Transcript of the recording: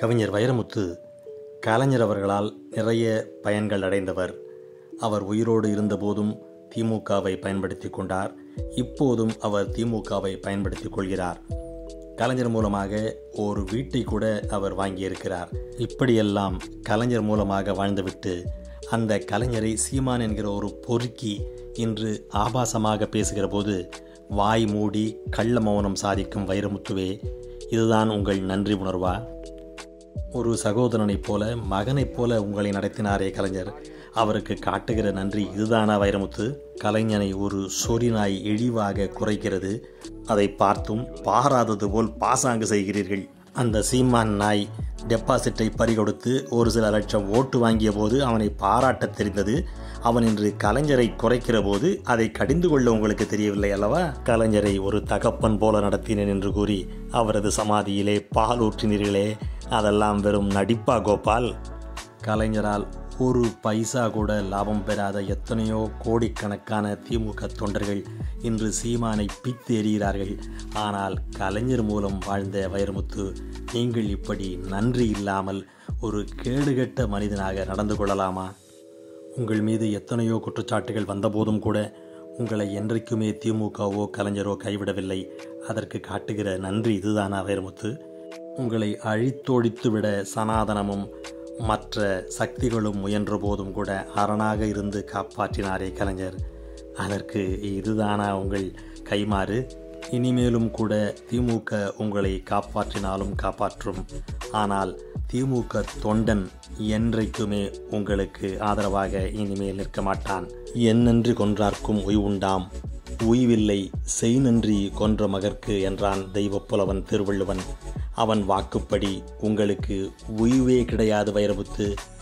கவிஞர் வைரமுத்து கலைஞர் அவர்களால் நிறைய பயன்கள் அடைந்தவர். அவர் உயிரோடு இருந்தபோதும் திமுகவை பயன்படுத்தி கொண்டார். இப்போதும் அவர் திமுகவை பயன்படுத்திக் கொள்கிறார். கலைஞர் மூலமாக ஒரு வீட்டை கூட அவர் வாங்கியிருக்கிறார். இப்படியெல்லாம் கலைஞர் மூலமாக வாழ்ந்துவிட்டு அந்த கலைஞரை சீமான் என்கிற ஒரு பொறுக்கி இன்று ஆபாசமாக பேசுகிற போது வாய் மூடி கள்ள மௌனம் சாதிக்கும் வைரமுத்துவே, இதுதான் உங்கள் நன்றி உணர்வா? ஒரு சகோதரனைப் போல மகனைப் போல உங்களை நடத்தினாரே கலைஞர், அவருக்கு காட்டுகிற நன்றி இதுதானா வைரமுத்து? கலைஞனை ஒரு சொறி நாய் இழிவாக குறைக்கிறது, அதை பார்த்தும் பாராதது போல் பாசாங்கு செய்கிறீர்கள். அந்த சீமான் நாய் டெபாசிட்டை பறிகொடுத்து ஒரு சில லட்சம் ஓட்டு வாங்கிய போது அவனை பாராட்ட தெரிந்தது. அவன் இன்று கலைஞரை குறைக்கிற போது அதை கடிந்து கொள்ள உங்களுக்கு தெரியவில்லை அல்லவா? கலைஞரை ஒரு தகப்பன் போல நடத்தினேன் என்று கூறி அவரது சமாதியிலே பால் ஊற்றினீர்களே, அதெல்லாம் வெறும் நடிப்பா கோபால்? கலைஞரால் ஒரு பைசா கூட லாபம் பெறாத எத்தனையோ கோடிக்கணக்கான திமுக தொண்டர்கள் இன்று சீமானை பித்து எறிகிறார்கள். ஆனால் கலைஞர் மூலம் வாழ்ந்த வைரமுத்து, நீங்கள் இப்படி நன்றி இல்லாமல் ஒரு கேடுகெட்ட மனிதனாக நடந்து கொள்ளலாமா? உங்கள் மீது எத்தனையோ குற்றச்சாட்டுகள் வந்தபோதும் கூட உங்களை என்றைக்குமே திமுகவோ கலைஞரோ கைவிடவில்லை. அதற்கு காட்டுகிற நன்றி இதுதானா வைரமுத்து? உங்களை அழித்தொழித்துவிட சனாதனமும் மற்ற சக்திகளும் முயன்ற போதும் கூட அரணாக இருந்து காப்பாற்றினாரே கலைஞர், அதற்கு இதுதானா உங்கள் கைமாறு? இனிமேலும் கூட திமுக உங்களை காப்பாற்றினாலும் காப்பாற்றும். ஆனால் திமுக தொண்டன் என்றைக்குமே உங்களுக்கு ஆதரவாக இனிமேல் நிற்க மாட்டான். என்னென்று கொன்றார்க்கும் உய்வுண்டாம், உய்வில்லை செய் நன்றி கொன்ற மகற்கு என்றான் தெய்வப்புலவன் திருவள்ளுவன். அவன் வாக்குப்படி உங்களுக்கு உய்வே கிடையாது வைரமுத்து.